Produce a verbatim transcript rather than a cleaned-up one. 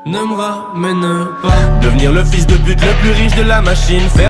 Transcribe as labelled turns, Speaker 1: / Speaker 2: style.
Speaker 1: ne me ramène pas. Devenir le fils de pute le plus riche de la machine, faire